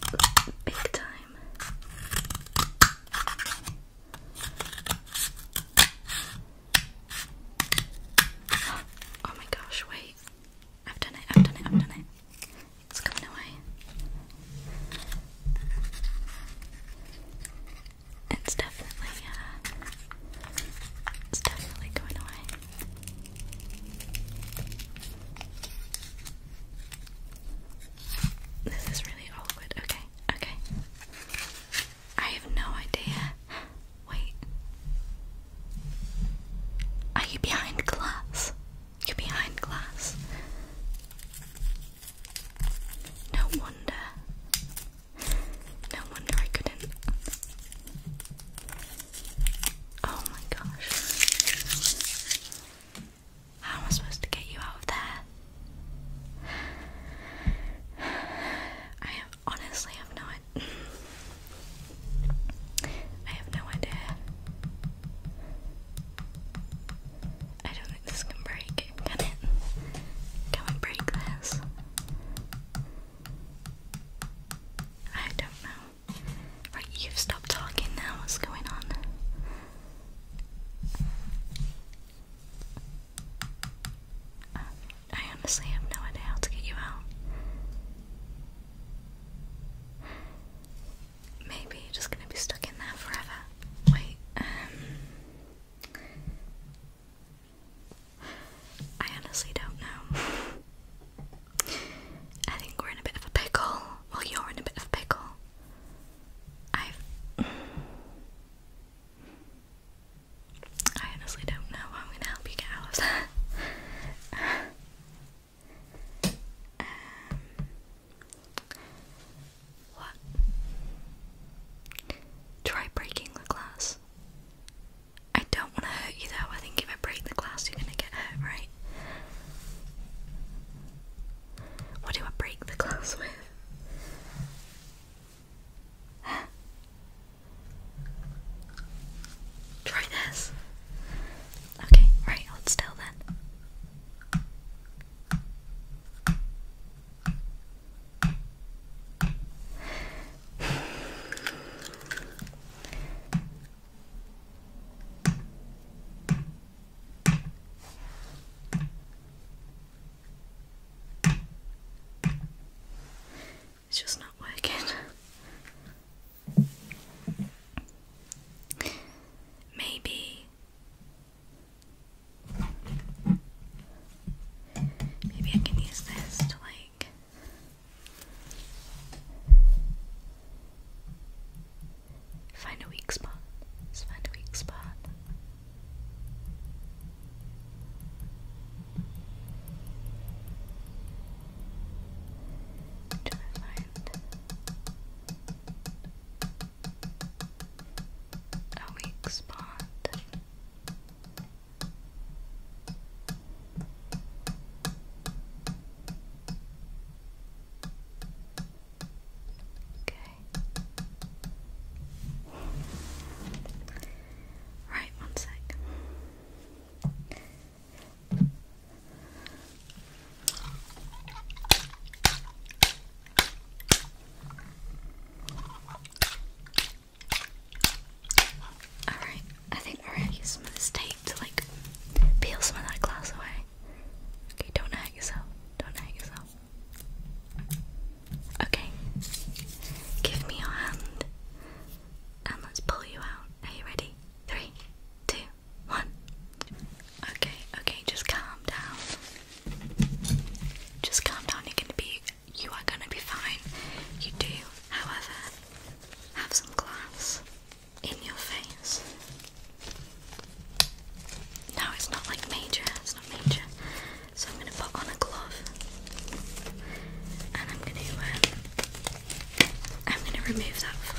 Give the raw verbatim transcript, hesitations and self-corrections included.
big time. Oh my gosh, wait. I've done it, I've done it, I've done it. It's coming away. It's definitely, uh, it's definitely going away. This is really awkward. Okay, okay. I have no idea. Wait. Are you behind glass? You're behind glass. No wonder. No wonder I couldn't. Oh my gosh. How am I supposed to get you out of there? I have honestly have no idea. I have no idea. I don't think this can break. Can it? Can we break this? I don't know. Right, you've stopped talking now. What's going on? Uh, I honestly have no idea how to get you out. Maybe you're just gonna be stuck in there forever. Wait, um... I honestly don't know. I think we're in a bit of a pickle. Well, you're in a bit of a pickle. I've... I honestly don't know how I'm gonna help you get out of that. Um, what? Try breaking the glass. I don't want to hurt you though. I think if I break the glass, you're gonna get hurt, right? What do I break the glass with? Try this. Okay, right, hold still then. It's just not working. Maybe. Maybe I can use this to like. Find a weak spot. Let's find a weak spot. Try to find a weak spot. Okay. Right, one sec. Alright, I think we're ready. Some of this tape to like peel some of that glass away. Okay, don't hurt yourself. Don't hurt yourself. Okay. Give me your hand and let's pull you out. Are you ready? Three, two, one. Okay, okay, just calm down. Just calm down. You're gonna be you are gonna be fine. You do, however, have some glass in your face. No, it's not like major, it's not major. So I'm gonna put on a glove and I'm gonna um, I'm gonna remove that for